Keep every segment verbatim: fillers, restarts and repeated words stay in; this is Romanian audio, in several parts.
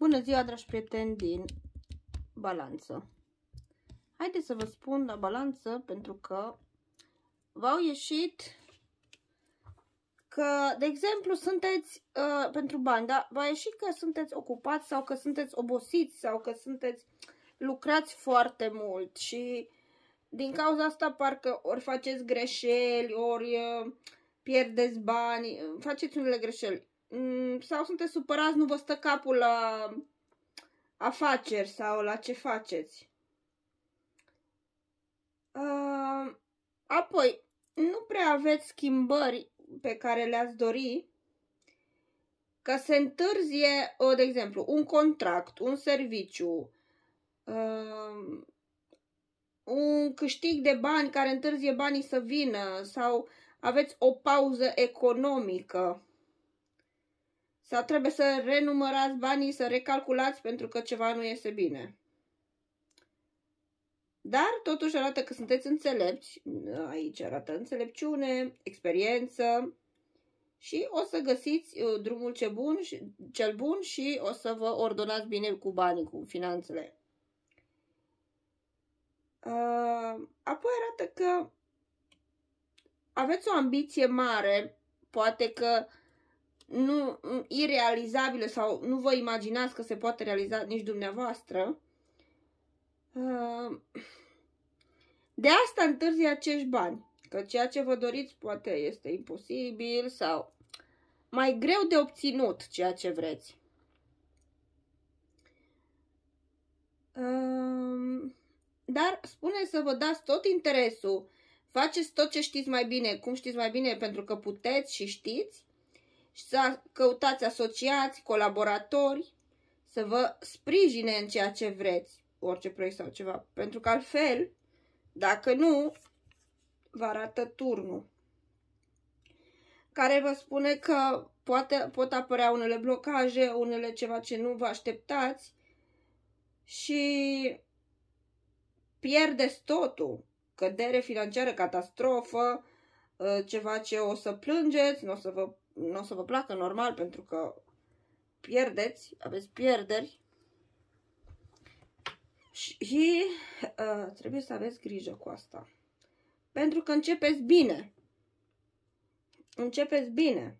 Bună ziua, dragi prieteni din Balanță! Haideți să vă spun la Balanță, pentru că v-au ieșit că, de exemplu, sunteți uh, pentru bani, da? V-a ieșit că sunteți ocupați sau că sunteți obosiți sau că sunteți lucrați foarte mult și din cauza asta parcă ori faceți greșeli, ori uh, pierdeți bani, faceți unele greșeli. Sau sunteți supărați, nu vă stă capul la afaceri sau la ce faceți. Uh, apoi, nu prea aveți schimbări pe care le-ați dori, că se întârzie, de exemplu, un contract, un serviciu, uh, un câștig de bani care întârzie banii să vină, sau aveți o pauză economică. Sau trebuie să renumărați banii, să recalculați pentru că ceva nu iese bine. Dar totuși arată că sunteți înțelepți. Aici arată înțelepciune, experiență. Și o să găsiți drumul cel bun, cel bun și o să vă ordonați bine cu banii, cu finanțele. Apoi arată că aveți o ambiție mare, poate că nu irealizabilă sau nu vă imaginați că se poate realiza nici dumneavoastră. De asta întârzie acești bani, că ceea ce vă doriți poate este imposibil sau mai greu de obținut ceea ce vreți. Dar spune să vă dați tot interesul, faceți tot ce știți mai bine, cum știți mai bine, pentru că puteți și știți, și să căutați asociați, colaboratori, să vă sprijine în ceea ce vreți, orice proiect sau ceva. Pentru că altfel, dacă nu, vă arată turnul, care vă spune că poate, pot apărea unele blocaje, unele ceva ce nu vă așteptați și pierdeți totul. Cădere financiară, catastrofă, ceva ce o să plângeți, nu o să vă nu o să vă placă normal, pentru că pierdeți, aveți pierderi și uh, trebuie să aveți grijă cu asta. Pentru că începeți bine. Începeți bine.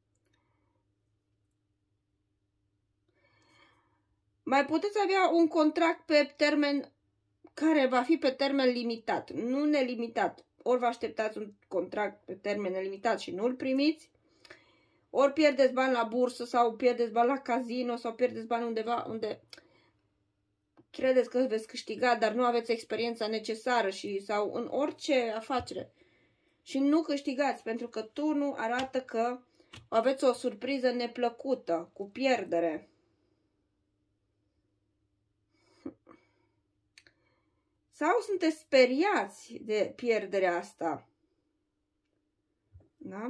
Mai puteți avea un contract pe termen care va fi pe termen limitat, nu nelimitat. Ori vă așteptați un contract pe termen nelimitat și nu-l primiți, ori pierdeți bani la bursă sau pierdeți bani la casino sau pierdeți bani undeva unde credeți că veți câștiga, dar nu aveți experiența necesară și, sau în orice afacere și nu câștigați, pentru că turnul arată că aveți o surpriză neplăcută, cu pierdere. Sau sunteți speriați de pierderea asta. Da?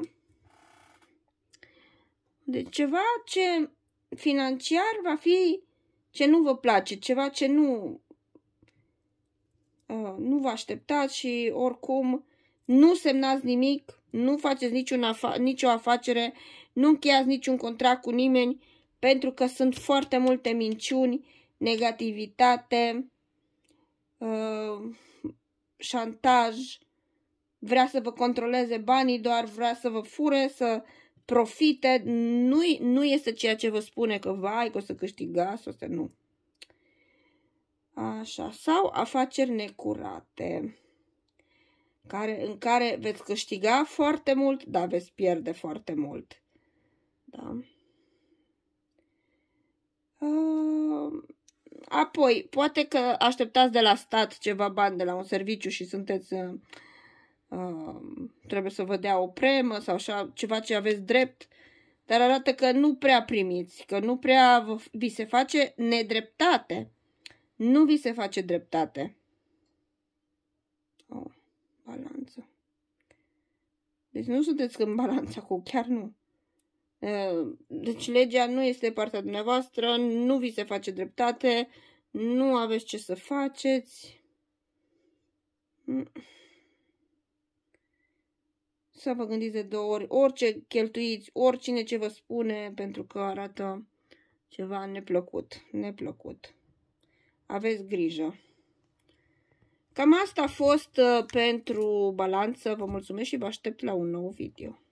Deci ceva ce financiar va fi ce nu vă place, ceva ce nu, uh, nu vă așteptați și oricum nu semnați nimic, nu faceți niciun afa nicio afacere, nu încheiați niciun contract cu nimeni, pentru că sunt foarte multe minciuni, negativitate, uh, șantaj, vrea să vă controleze banii, doar vrea să vă fure, să profite, nu, nu este ceea ce vă spune că vai, că o să câștigați, o să nu. Așa, sau afaceri necurate, care, în care veți câștiga foarte mult, dar veți pierde foarte mult. Da? Apoi, poate că așteptați de la stat ceva bani de la un serviciu și sunteți... Uh, trebuie să vă dea o premă sau așa, ceva ce aveți drept, dar arată că nu prea primiți, că nu prea vi se face nedreptate. Nu vi se face dreptate. Oh, balanță. Deci nu sunteți în balanță cu, chiar nu. Uh, deci legea nu este partea dumneavoastră, nu vi se face dreptate, nu aveți ce să faceți. Mm. Să vă gândiți de două ori, orice cheltuiți, oricine ce vă spune, pentru că arată Ceva neplăcut, neplăcut. Aveți grijă. Cam asta a fost uh, pentru balanță. Vă mulțumesc și vă aștept la un nou video.